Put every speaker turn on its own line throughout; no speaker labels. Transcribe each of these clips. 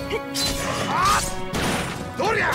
どりゃ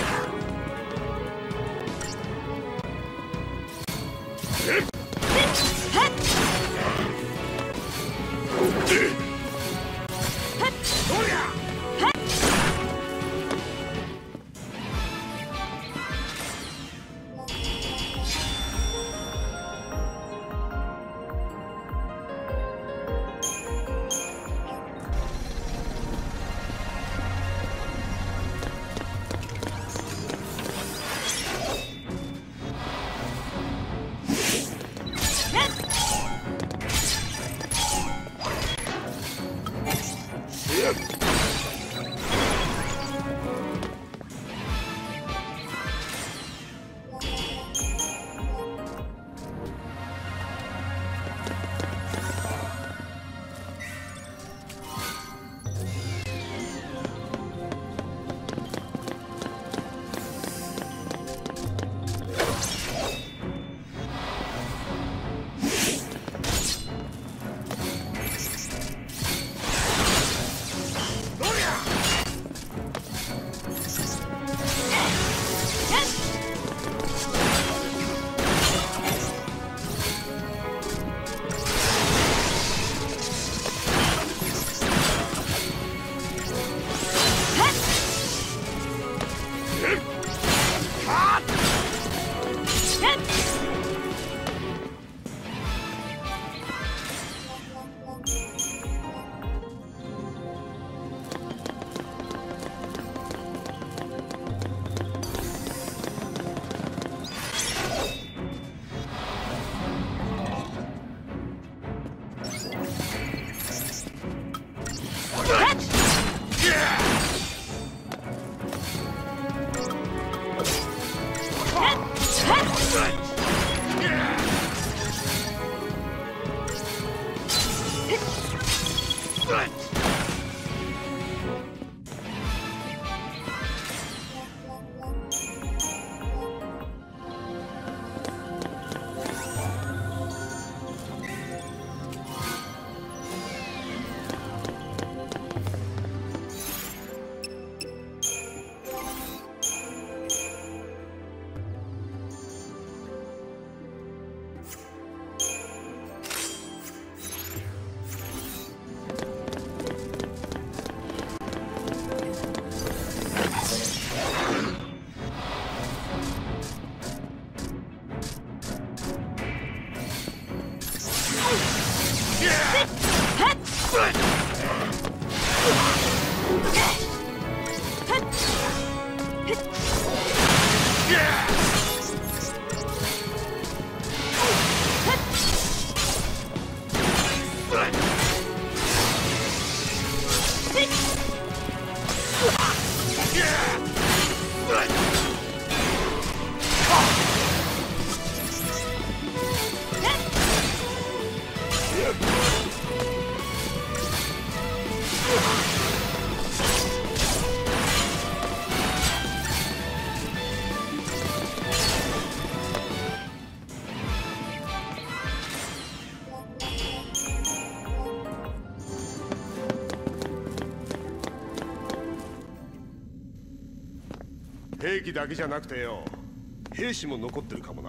兵器だけじゃなくてよ、兵士も残ってるかもな。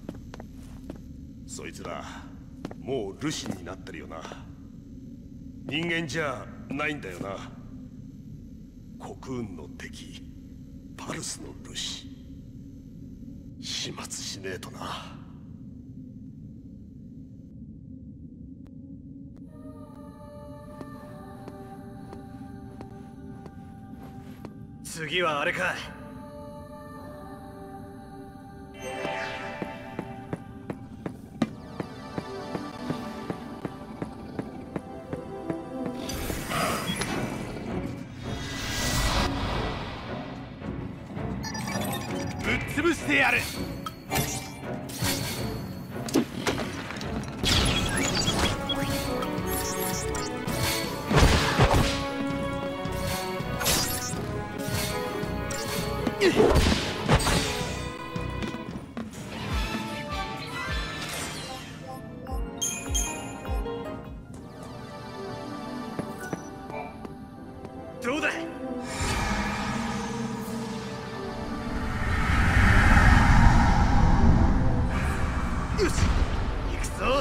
そいつらもうルシンになってるよな。人間じゃないんだよな。国運の敵パルスのルシ、始末しねえとな。
次はあれか。ぶっ潰してやる。 どうだ。よし、行くぞ。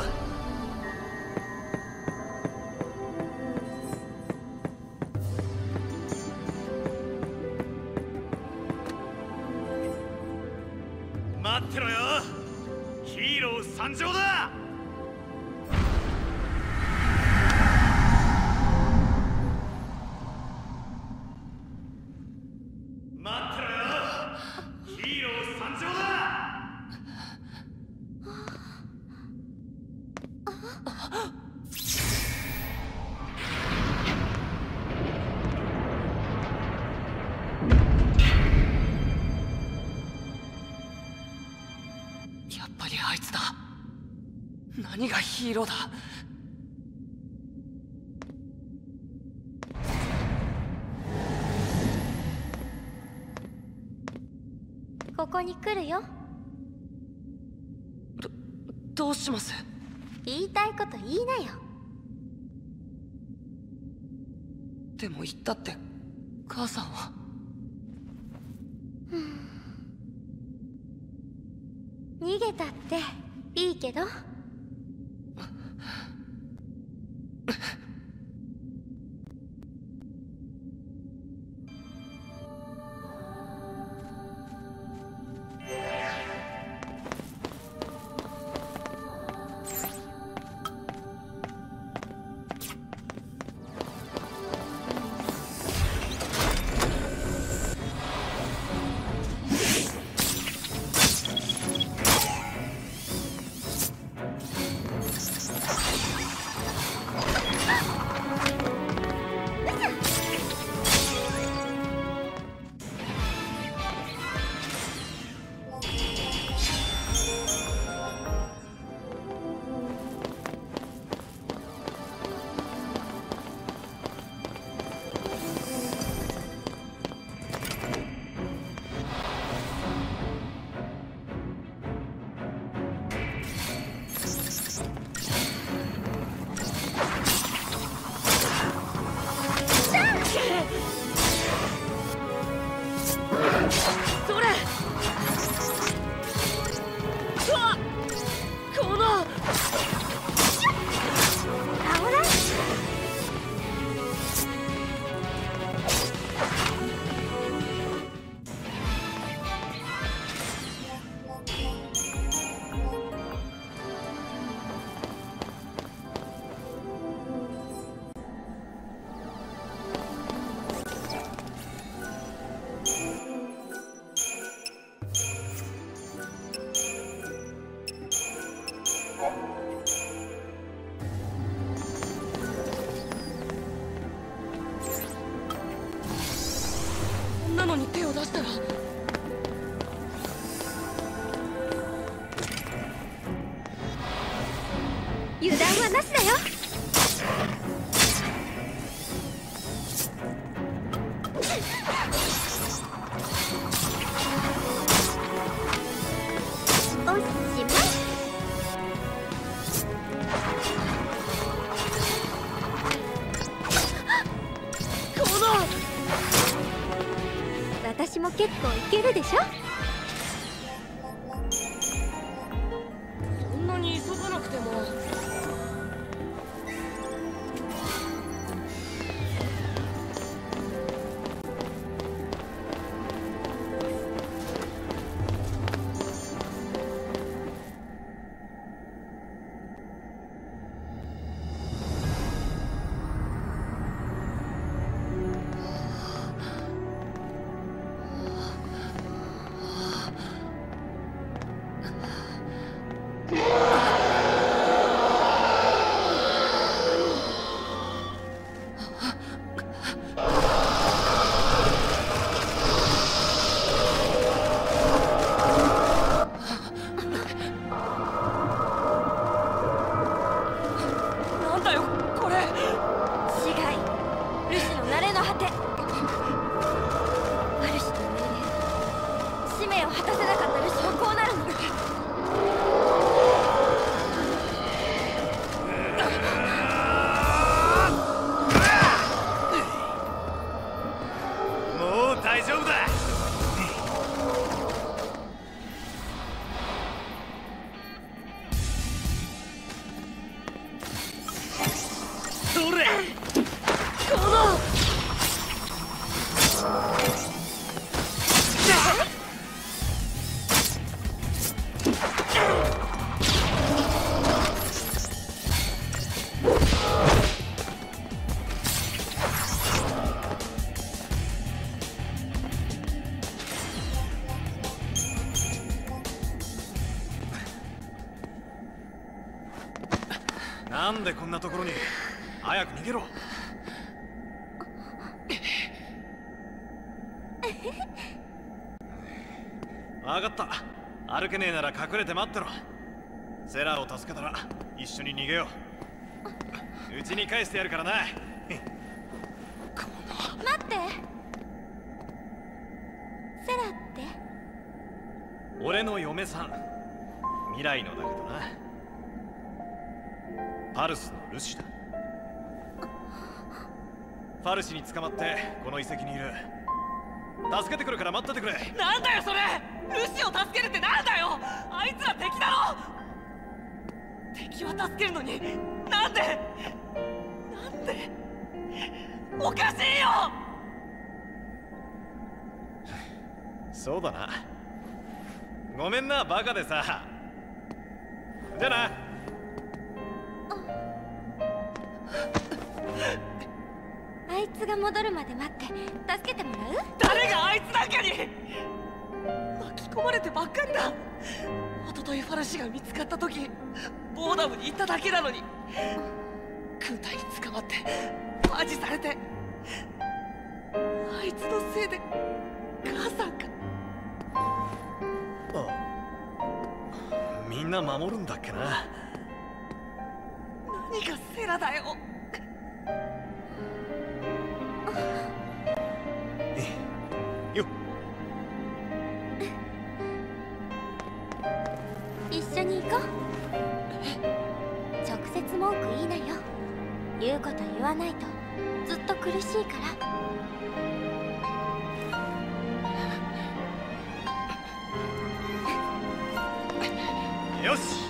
待ってろよ。ヒーロー参上だ。待ってろよ。ヒーロー参上だ。
やっぱりあいつだ。何がヒーローだ。
ここに来るよ。
どうします？
言いたいこと言いなよ。
でも言ったって母さんは。
逃げたっていいけど。
それ。うわっ、この
ほら。
なのに手を出したら。
油断はなしだよ。おしまい。
この
私も結構いけるでしょ。
そんなに急がなくても。なんだよこれ。
違い、ルシの慣れの果て。ある種の命令、使命を果たせなかったルシはこうなるの。
丈夫だ。それなんでこんなところに。早く逃げろ。分かった。歩けねえなら隠れて待ってろ。セラを助けたら一緒に逃げよう。家に帰してやるからな。
待ってセラって
俺の嫁さん。未来のだけどな。パルスのルシだ。ファルシに捕まってこの遺跡にいる。助けてくるから待っててくれ。
なんだよそれ。ルシを助けるってなんだよ。あいつら敵だろ。敵は助けるのになんでおかしいよ。
そうだな。ごめんなバカでさ。じゃあな。
あいつが戻るまで待って助けてもらう。
誰があいつなんかに巻き込まれてばっかりだ。一昨日ファルシが見つかった時ボーダムに行っただけなのに軍隊に捕まってマジされて、あいつのせいで母さんが。
みんな守るんだっけな。
何がセラだよ。
よっ。
一緒に行こう。直接文句いいなよ。言うこと言わないとずっと苦しいから。
よし。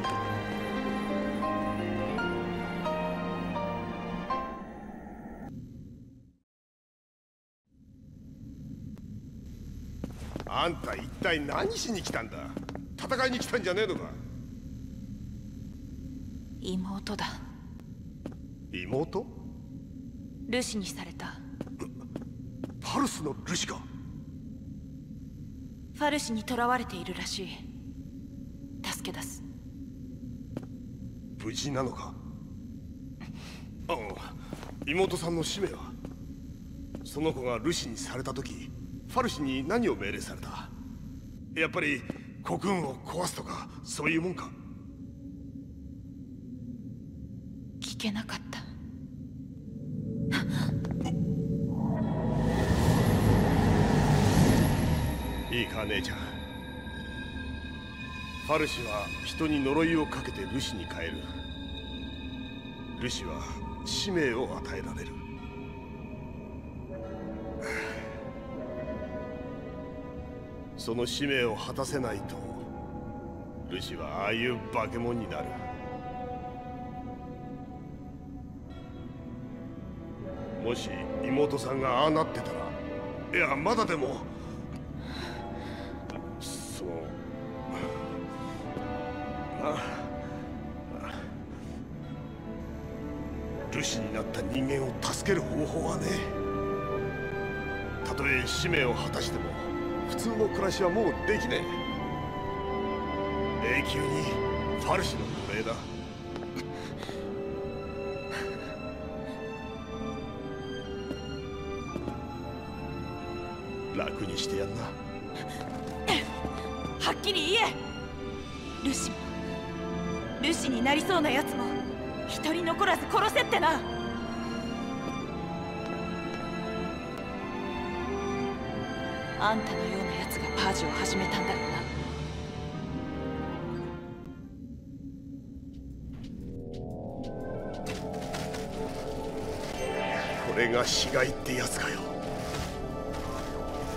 あんた一体何しに来たんだ。戦いに来たんじゃねえのか。
妹だ。
妹？
ルシにされた。
パルスのルシか。
ファルシに囚われているらしい。助け出す。
無事なのか。ああ、妹さんの使命は。その子がルシにされた時ファルシに何を命令された。やっぱり国軍を壊すとかそういうもんか。
聞けなかった。
いいか姉ちゃん。ファルシは人に呪いをかけてルシに変える。ルシは使命を与えられる。その使命を果たせないとルシはああいう化け物になる。もし妹さんがああなってたら、いやまだでもそうルシになった人間を助ける方法はね。たとえ使命を果たしても普通の暮らしはもうできねえ。永久にファルシの奴隷だ。楽にしてやんな。
はっきり言え。ルシもルシになりそうなやつも一人残らず殺せってな。あんたのようなやつがパージを始めたんだろうな。
これが死骸ってやつかよ。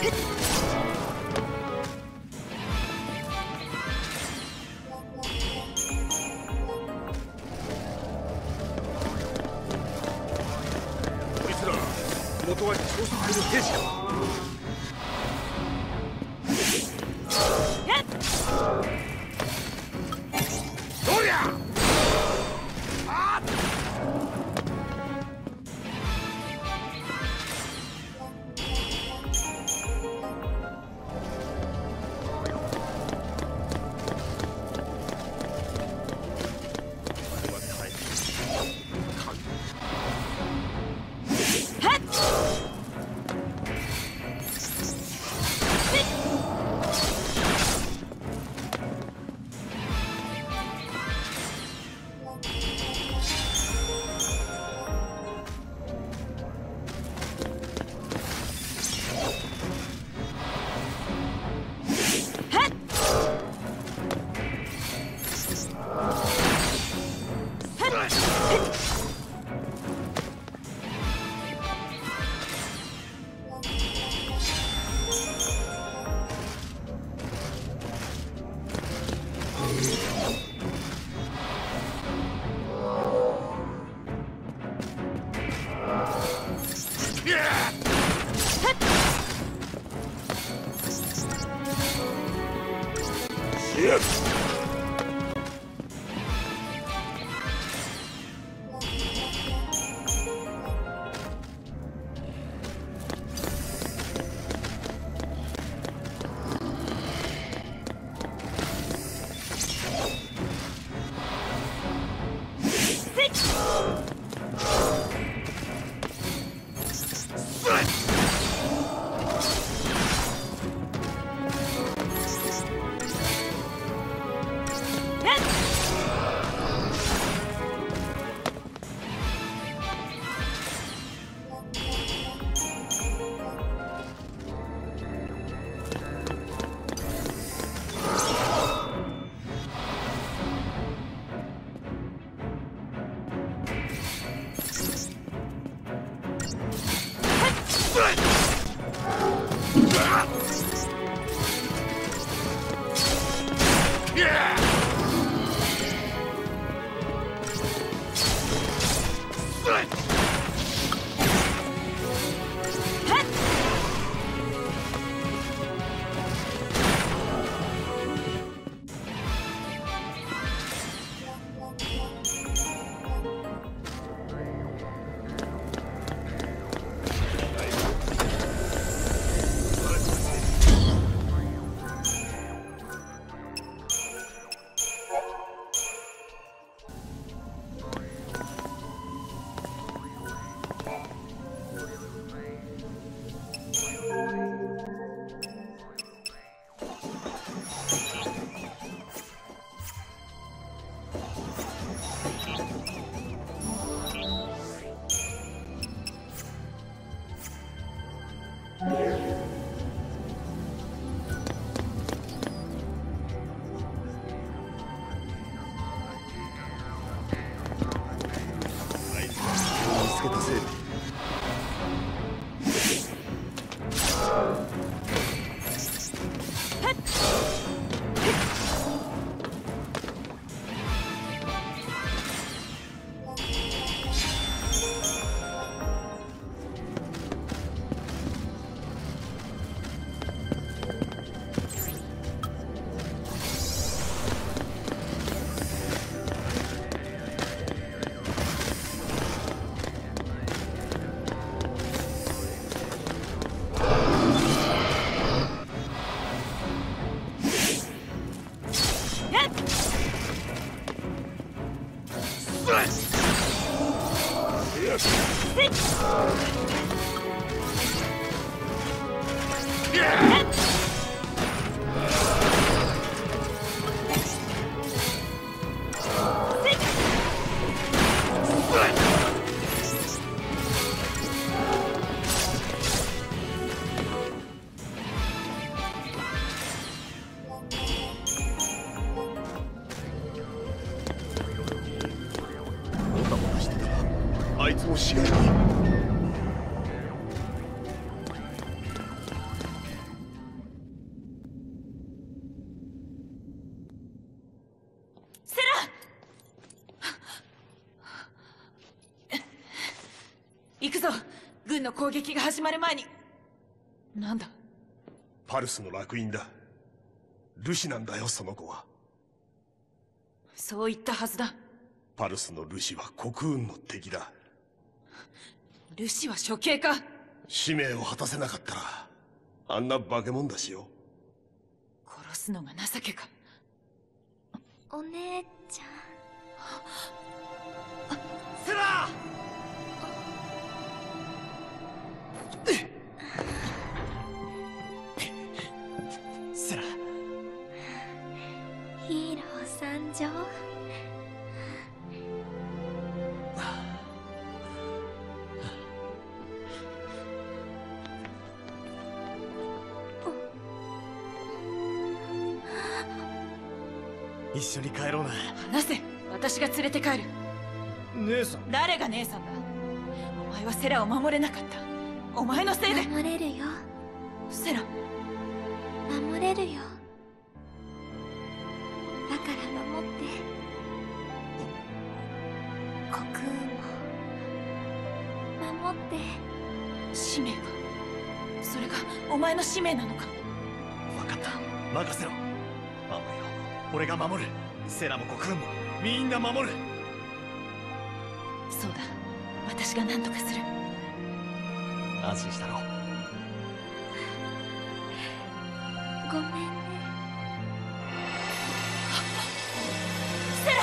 こいつら元は調査隊の兵士か。どりゃあっつけたせいであいつも死骸に。
の攻撃が始まる前に。なんだ？
パルスの烙印だ。ルシなんだよ、その子は。
そう言ったはずだ。
パルスのルシは国運の敵だ。
ルシは処刑か？
使命を果たせなかったらあんな化け物だしよ。
殺すのが情けか。
お姉ちゃん。
セラセラ、
ヒーロー参上。
一緒に帰ろうな。
話せ。私が連れて帰る。
姉さん。
誰が姉さんだ？お前はセラを守れなかった。お前のせいで。
守れるよ。
セラ。
守れるよ。だから守って。国運も守って。
使命か。それがお前の使命なのか。
分かった、任せろ。守るよ、俺が守る。セラも国運もみんな守る。
そうだ、私が何とかする。
安心したろ。
ごめんね。
セラ！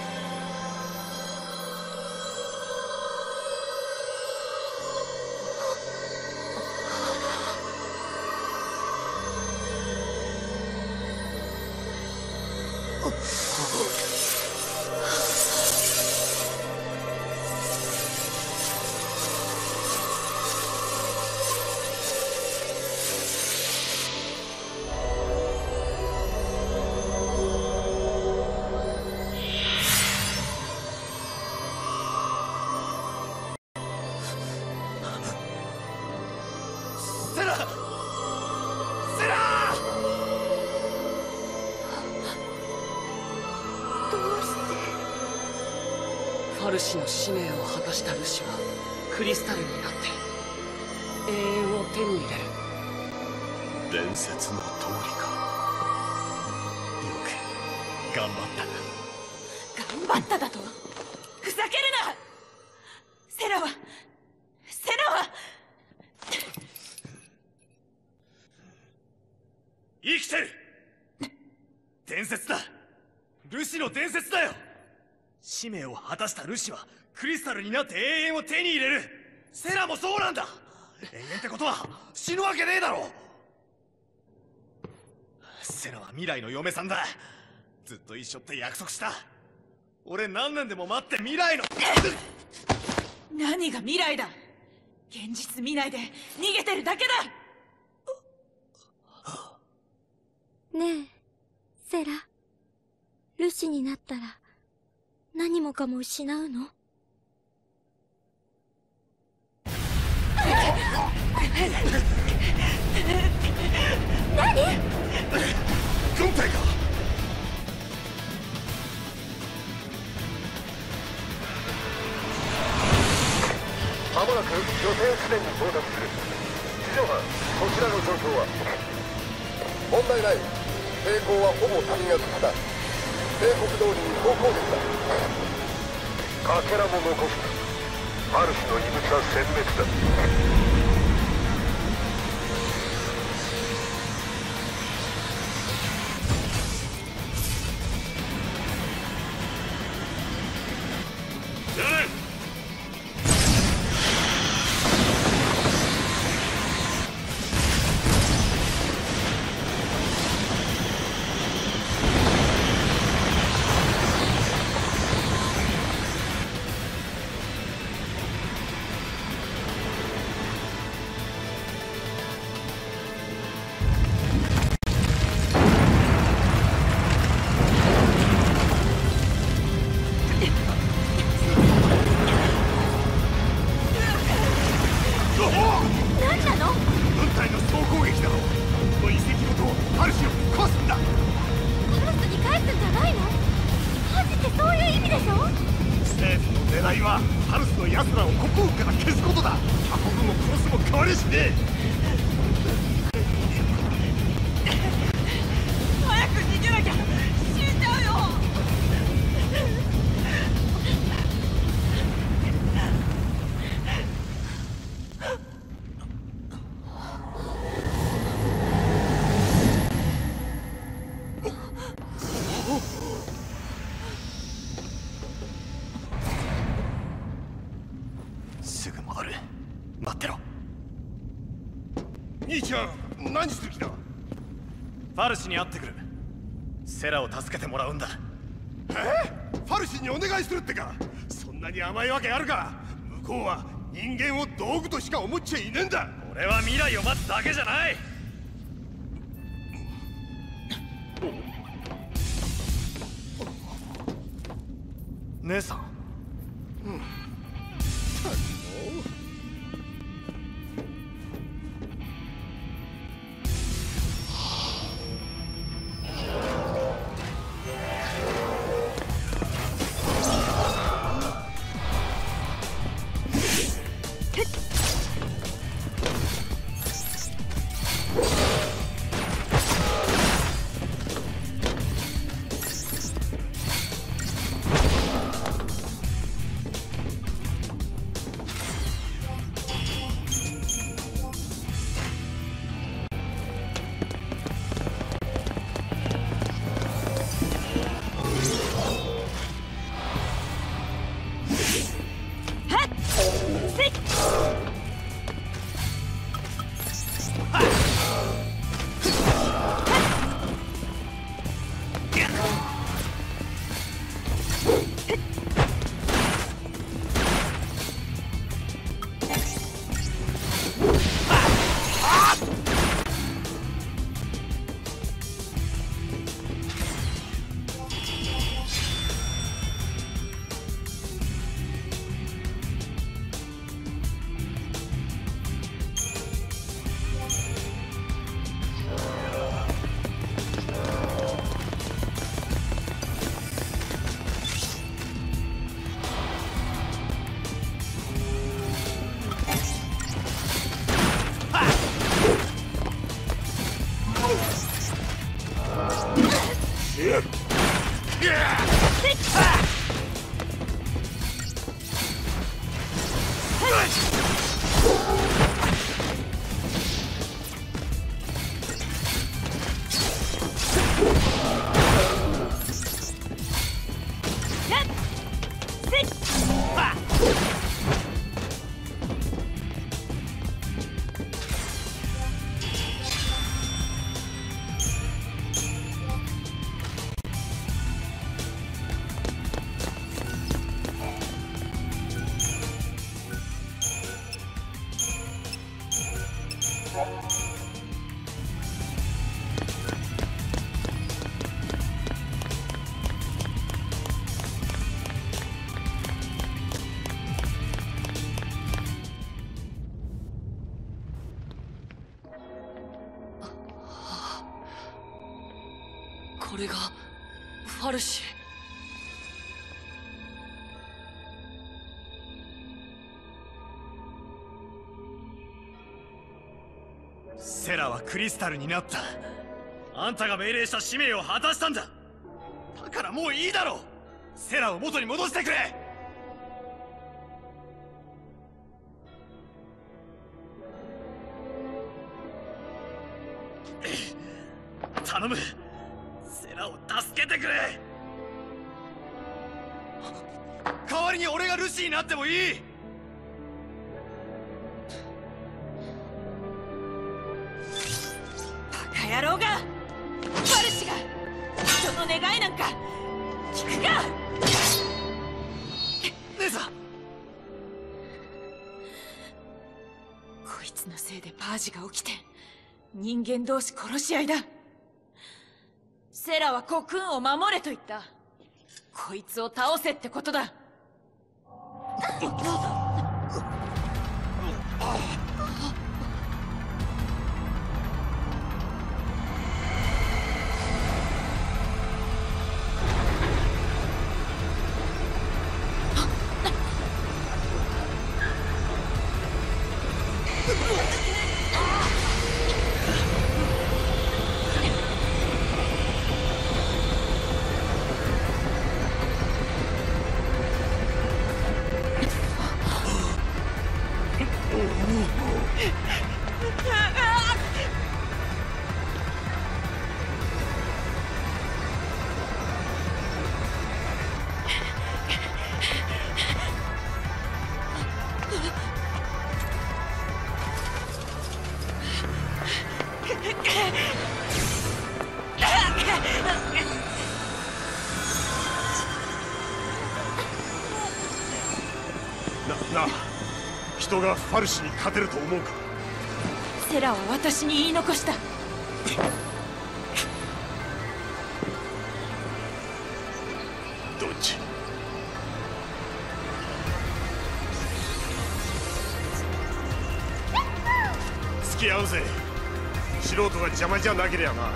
ファルシの使命を果たしたルシはクリスタルになって永遠を手に入れる。
伝説の通りか。
よく頑張ったな。
頑張っただと？ふざけるな！セラは
生きてる。伝説だ。ルシの伝説だよ。使命を果たしたルシはクリスタルになって永遠を手に入れる。セラもそうなんだ。永遠ってことは死ぬわけねえだろ。セラは未来の嫁さんだ。ずっと一緒って約束した。俺何年でも待って未来の
何が未来だ。現実見ないで逃げてるだけだ。
ねえセラ、ルシになったら何もかも失うの？何？
軍隊か。
まもなく予定地点に到達する。地上班、こちらの状況は？問題ない。抵抗はほぼ弾薬不だ。帝国通りに総攻撃だ。かけらも残すな。パルスの異物は殲滅だ。
兄ちゃん何する気だ？
ファルシに会ってくる。セラを助けてもらうんだ。
ファルシにお願いするってか？そんなに甘いわけあるか？向こうは人間を道具としか思っちゃいねえんだ。
俺は未来を待つだけじゃない。姉さん。
これがファルシ。
セラはクリスタルになった。あんたが命令した使命を果たしたんだ。だからもういいだろう。セラを元に戻してくれ。頼む、セラを助けてくれ。代わりに俺がルシーになってもいい。
バカ野郎が、ファルシが人の願いなんか聞くか。
姉さん、
こいつのせいでパージが起きて人間同士殺し合いだ。セラはコクーンを守れと言った。こいつを倒せってことだ。
なあ、人がファルシに勝てると思うか？
セラは私に言い残した。
どっち？付き合うぜ。素人が邪魔じゃなけりゃな。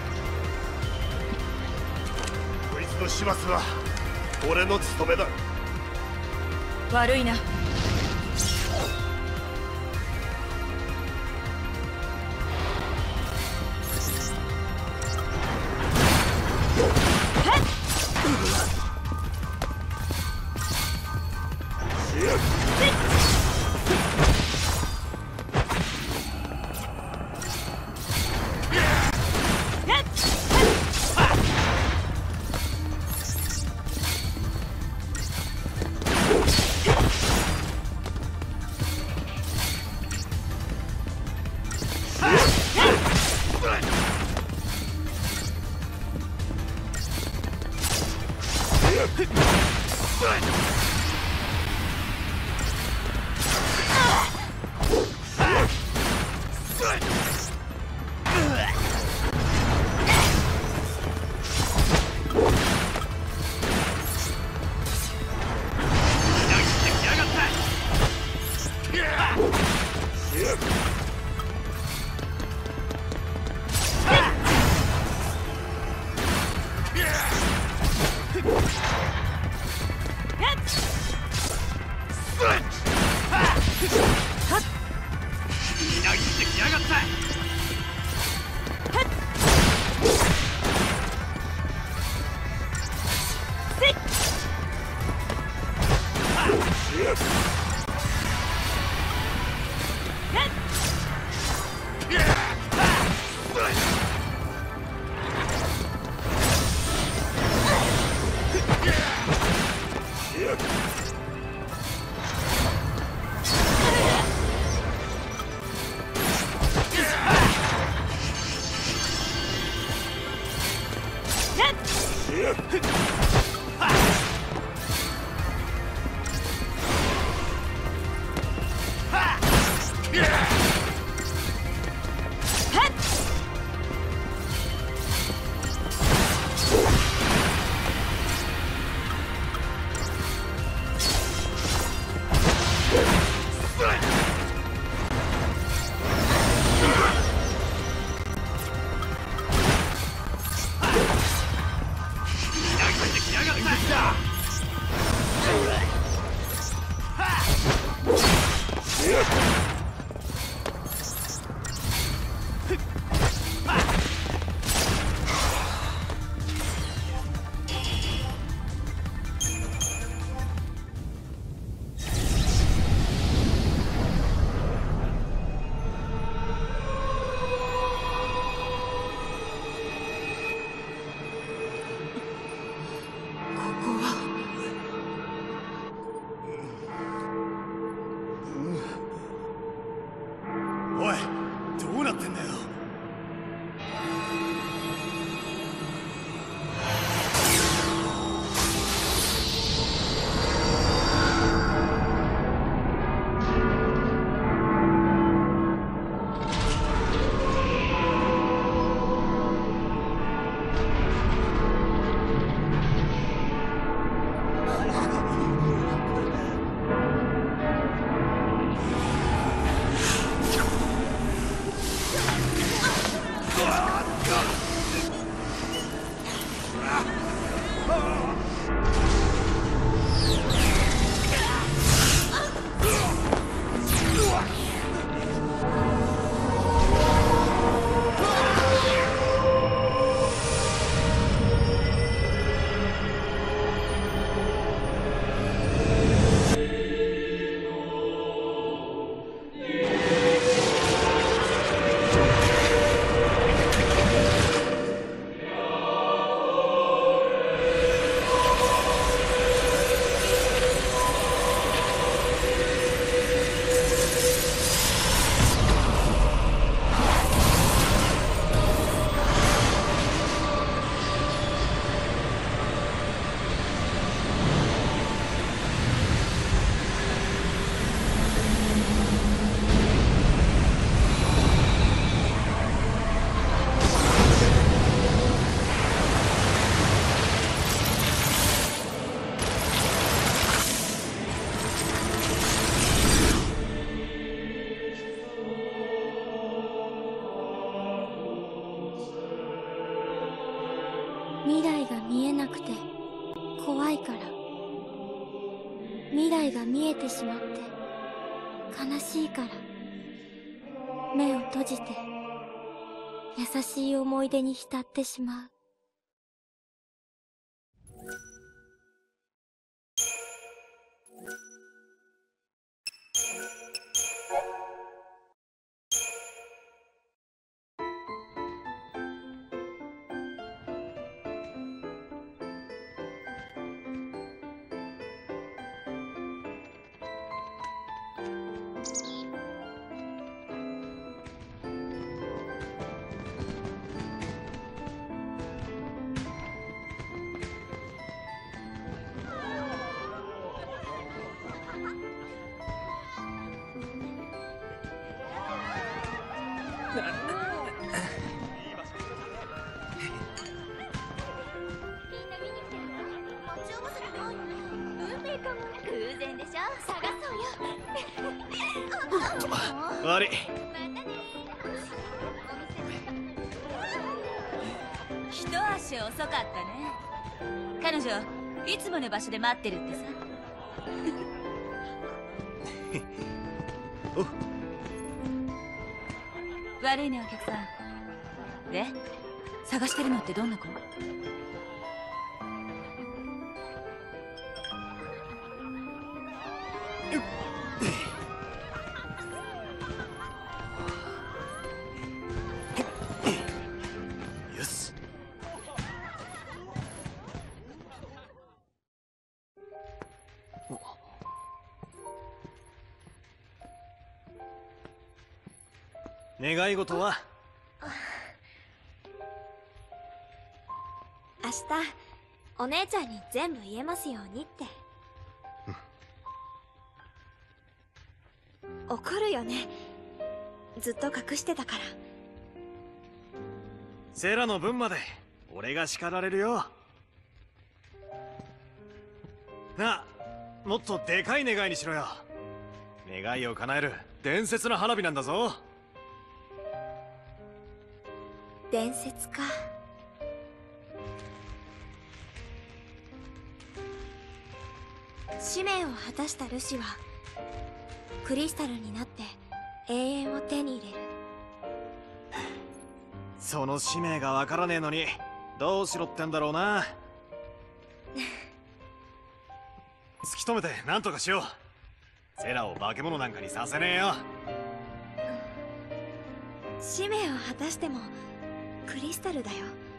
こいつの始末は俺の務めだ。
悪いな。 未来が見えなくて怖いから。未来が見えてしまって悲しいから。目を閉じて優しい思い出に浸ってしまう。
偶然でしょ。探そうよ。
悪い。
一足遅かったね。彼女いつもの場所で待ってるってさ。悪いねお客さん。で探してるのってどんな子？
よし。願い事は？
明日お姉ちゃんに全部言えますようにって。怒るよね。ずっと隠してたから。
セラの分まで俺が叱られるよ。なあ、もっとでかい願いにしろよ。願いを叶える伝説の花火なんだぞ。
伝説か。使命を果たしたルシはクリスタルになって永遠を手に入れる。
その使命がわからねえのにどうしろってんだろうな。突き止めて何とかしよう。セラを化け物なんかにさせねえよ。
使命を果たしてもクリスタルだよ。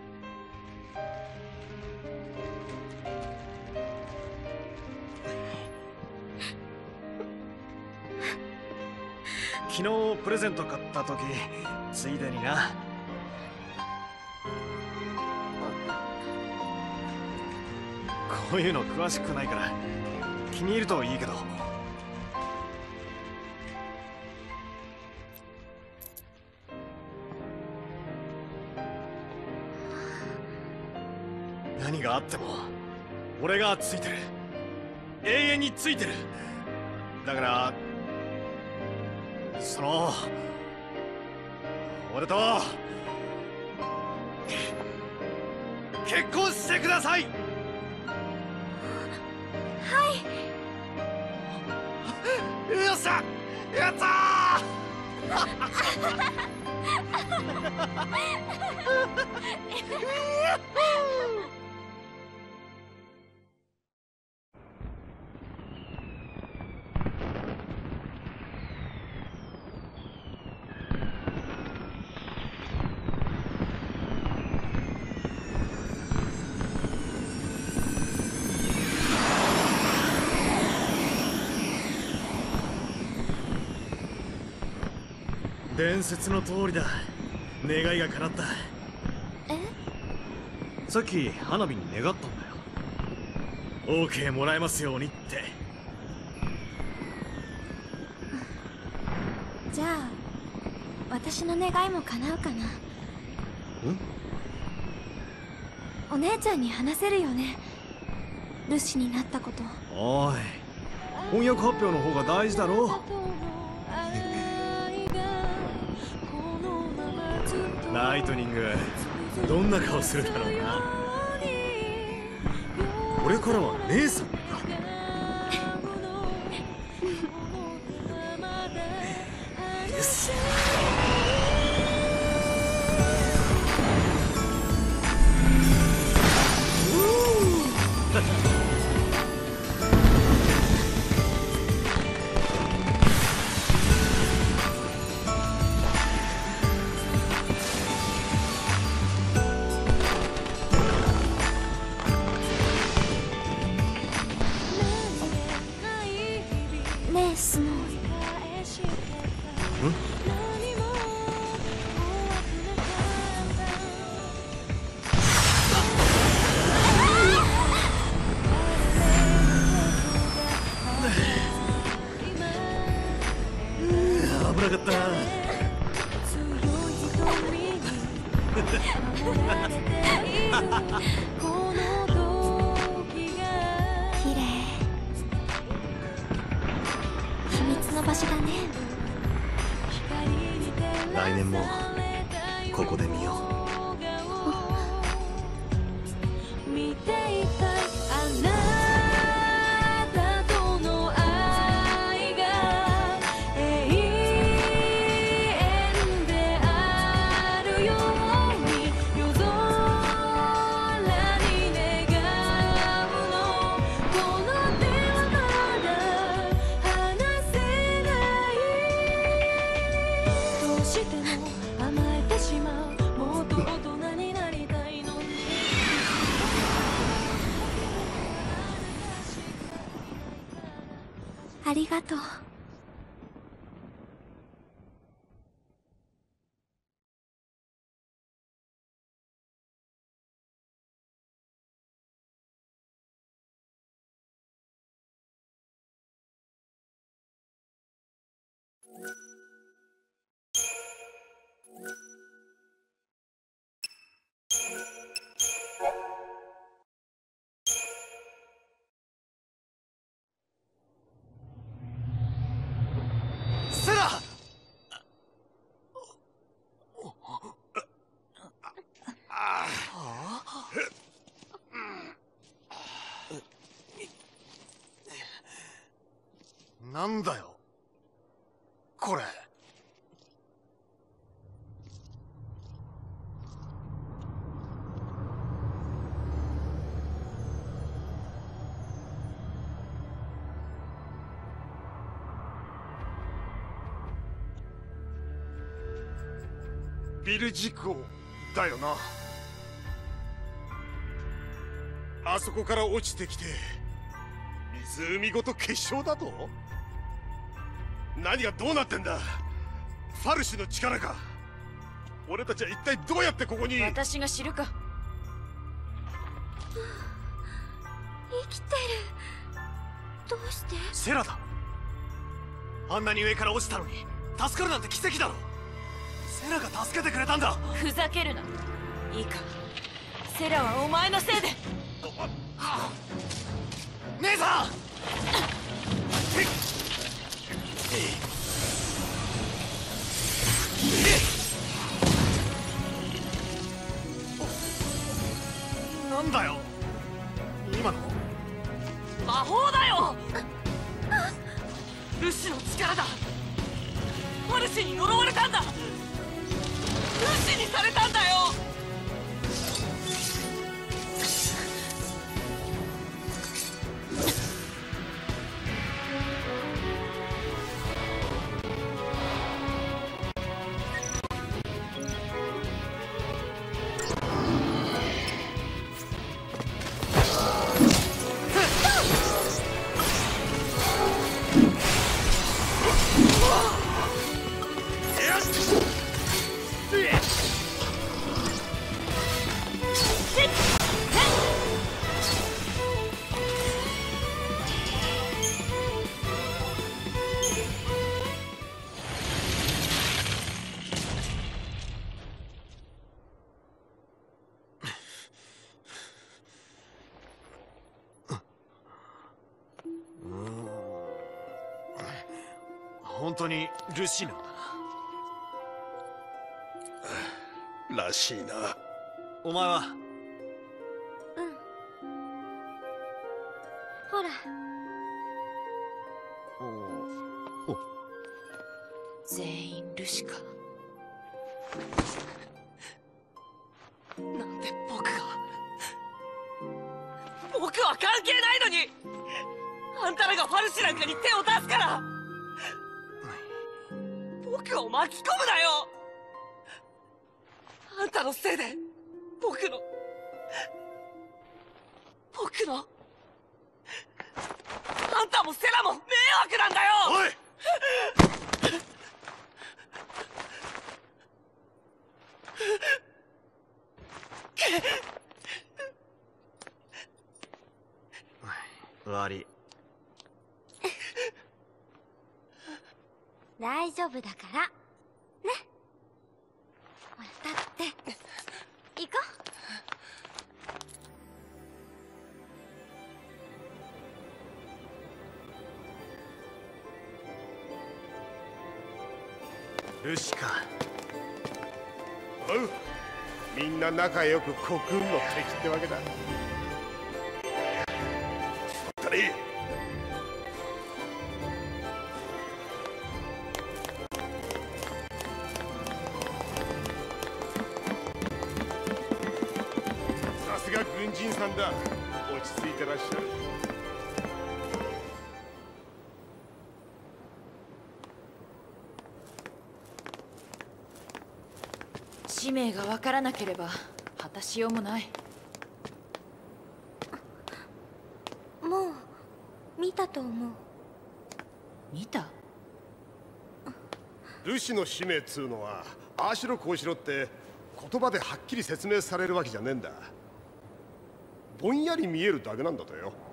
昨日プレゼント買った時ついでにな。こういうの詳しくないから気に入るといいけど。何があっても俺がついてる。永遠についてる。だから俺と結婚してください。
はい。
よっしゃ、やった伝説の通りだ。願いが叶った。さっき花火に願ったんだよ。 OK もらえますようにって。
じゃあ私の願いも叶うかな。お姉ちゃんに話せるよね、ルシになったこと。
おい、翻訳発表の方が大事だろ。ライトニングどんな顔するだろうな。 俺からは姉さんか。よし。
ねえスノー。
危なかった。
綺麗。秘密の場所だね。
来年もここで見よう。
ありがとう。
セラ！なんだよこれ。
ビル事故だよな。あそこから落ちてきて湖ごと結晶だと。何がどうなってんだ。ファルシュの力か。俺たちは一体どうやってここに。
私が知るか。
生きてる。どうして？
セラだ。あんなに上から落ちたのに助かるなんて奇跡だろ。セラが助けてくれたんだ。
ふざけるな。いいか、セラはお前のせいで。
姉さん！なんだよ今の。
魔法だよ。ルシの力だ。ファルシに呪われたんだ。ルシにされたんだよ。
本当にルシーなんだ
らしいな。
な。お前は？
ほら。
全員ルシか。なんで僕は関係ないのに、あんたらがファルシなんかに手を出すから僕を巻き込むなよ。あんたのせいで僕のあんたもセラも迷惑なんだよ。
おい悪い。
大丈夫だからね。ほら立って行こ
ルシか。
おう、みんな仲良くコクーンの敵ってわけだ。誰さすが軍人さんだ。落ち着いてらっしゃる。
使命が分からなければ果たしようもない。
う。もう見たと思う。
見た？
ルシの使命っつうのは、ああしろこうしろって言葉ではっきり説明されるわけじゃねえんだ。ぼんやり見えるだけなんだとよ。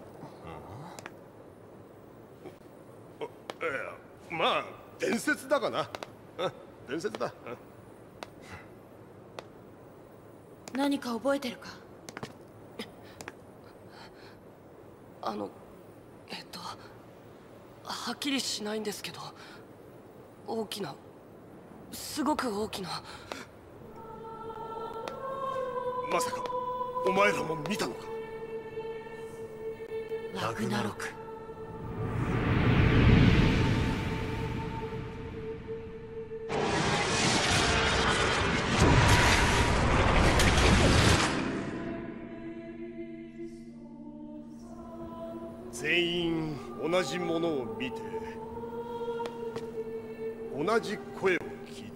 まあ伝説だがな。伝説だ。
何か覚えてるか？
はっきりしないんですけど、大きな、すごく大きな。
まさかお前らも見たのか？
ラグナロク。
全員同じものを見て同じ声を聞い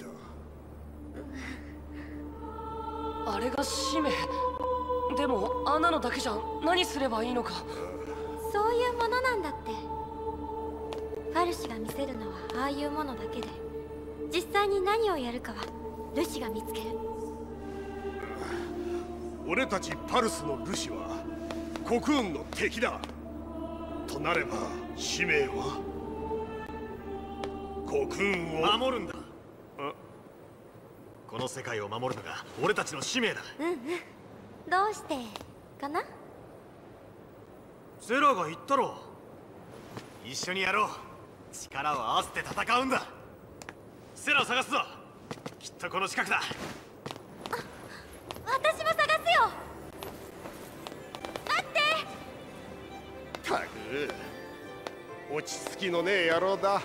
た。
あれが使命。でもあんなのだけじゃ何すればいいのか。
そういうものなんだって。ファルシが見せるのはああいうものだけで、実際に何をやるかはルシが見つける。
俺たちパルスのルシはコクーンの敵だとなれば、使命はコクーンを
守るんだ。この世界を守るのが俺たちの使命だ。
どうしてかな。
セラが言ったろ。一緒にやろう。力を合わせて戦うんだ。セラを探すぞ。きっとこの近くだ。
私も探すよ。待って。
ったく落ち着きのねえ野郎だ。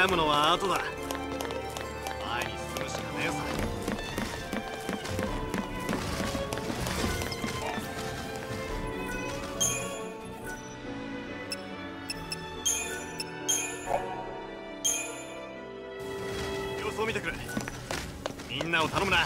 悩むのは後だ。前に進むしかねえさ。様子を見てくれ。みんなを頼むな。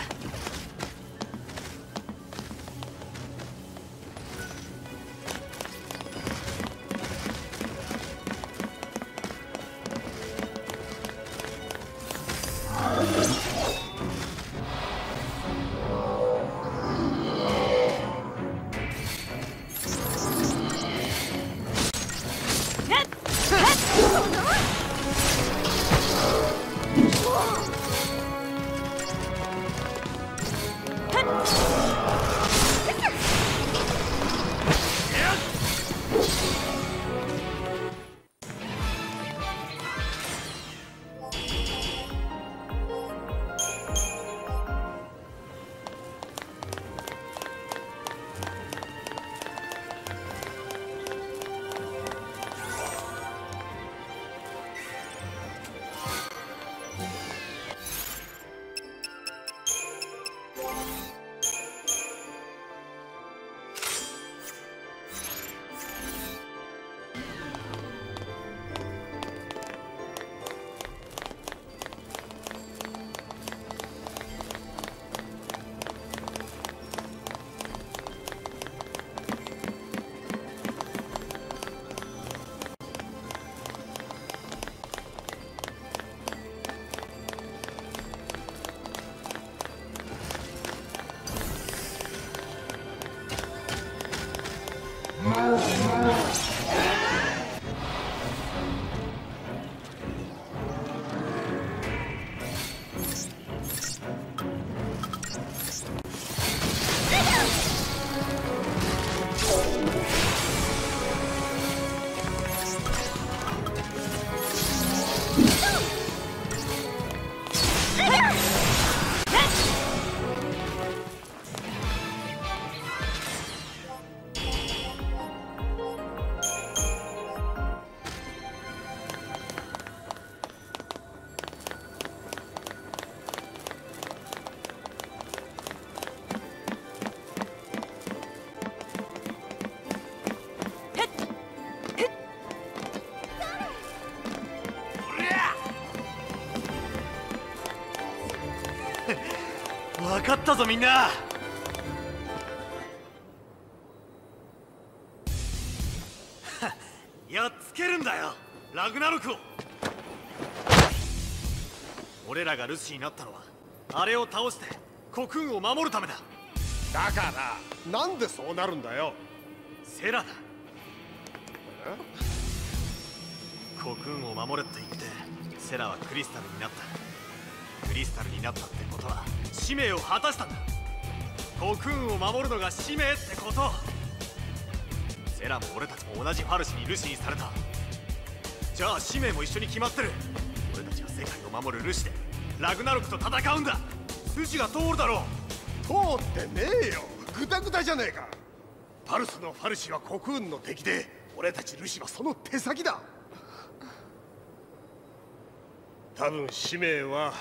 分かったぞみんな。やっつけるんだよラグナロクを。俺らがルシーになったのはあれを倒してコクーンを守るためだ。
だからなんでそうなるんだよ。
セラだ。コクーンを守れって言ってセラはクリスタルになった。クリスタルになったってことは使命を果たしたんだ。コクーンを守るのが使命ってこと。セラも俺たちも同じファルシにルシにされた。じゃあ使命も一緒に決まってる。俺たちは世界を守るルシでラグナロクと戦うんだ。筋が通るだろう。
通ってねえよ。グダグダじゃねえか。パルスのファルシはコクーンの敵で、俺たちルシはその手先だ。多分使命は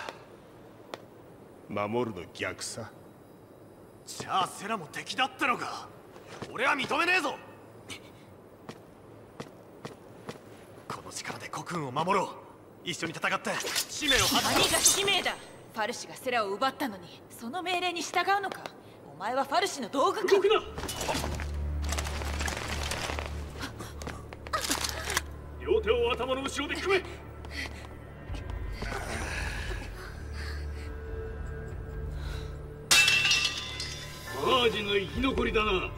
守るの逆さ。
じゃあセラも敵だったのか。俺は認めねえぞ。この力でコクーンを守ろう。一緒に戦って使命を果たす。
何が使命だ。ファルシがセラを奪ったのにその命令に従うのか。お前はファルシの道具か。
動くな。両手を頭の後ろで組め。マージの生き残りだな。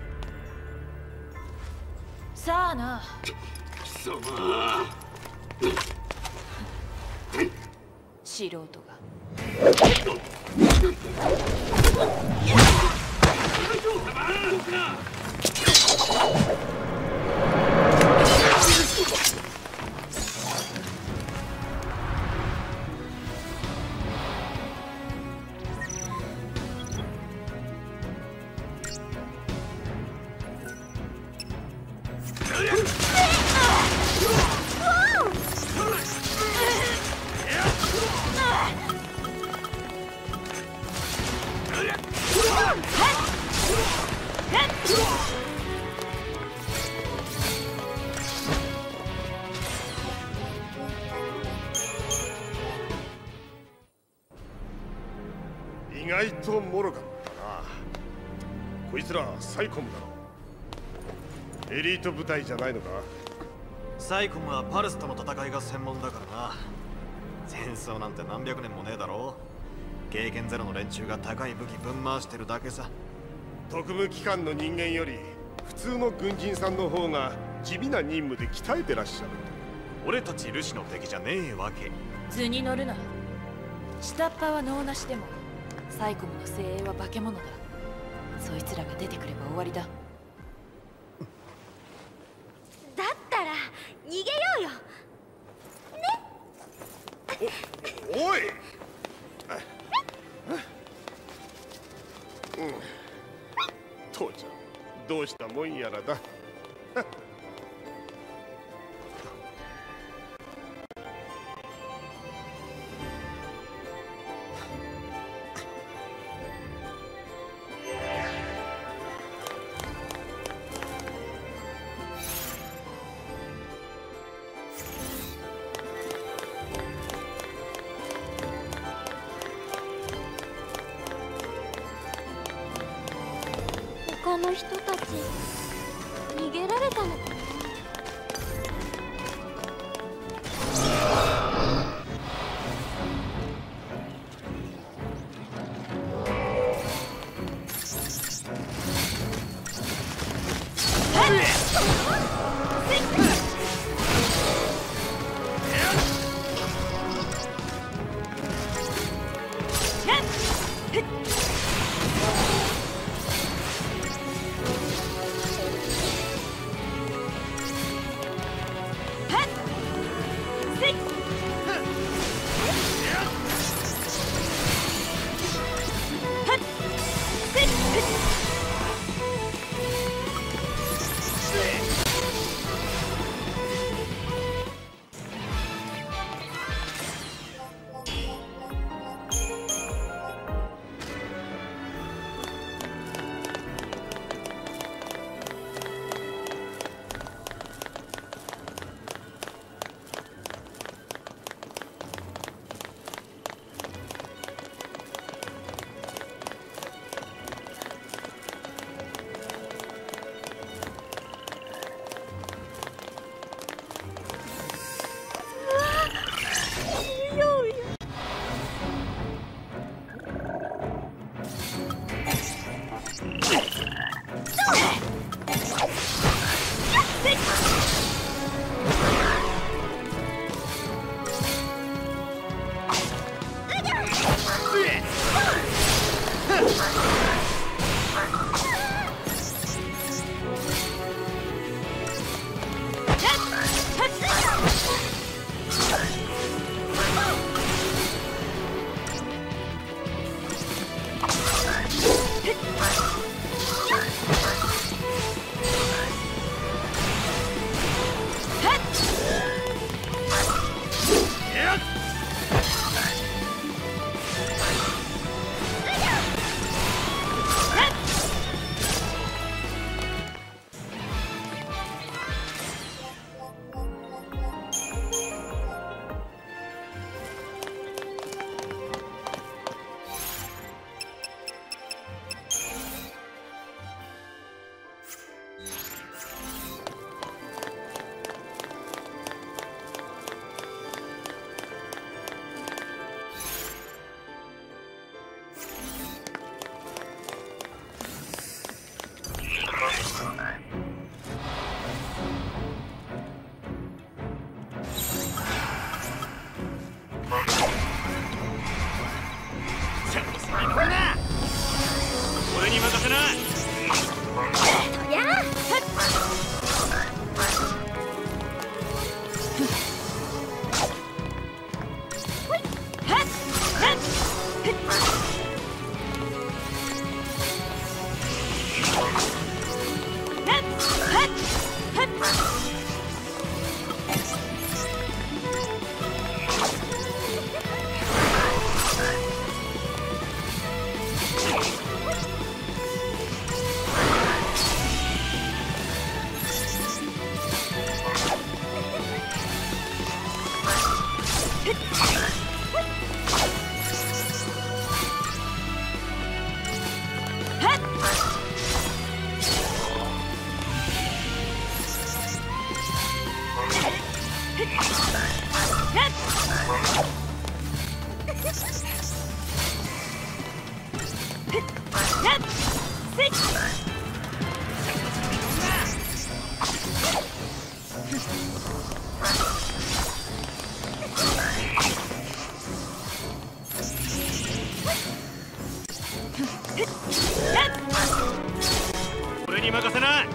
さあな。
貴様。
素人が。
サイコムだろ。エリート部隊じゃないのか。
サイコムはパルスとの戦いが専門だからな。戦争なんて何百年もねえだろ。経験ゼロの連中が高い武器ぶん回してるだけさ。
特務機関の人間より普通の軍人さんの方が地味な任務で鍛えてらっしゃる。
俺たちルシの敵じゃねえわけ。
図に乗るな。下っ端は能なしでもサイコムの精鋭は化け物だ。そいつらが出てくれば終わりだ。
だったら逃げようよね。
おい父ちゃん、どうしたもんやらだ。
他の人たち逃げられたのかな。
な。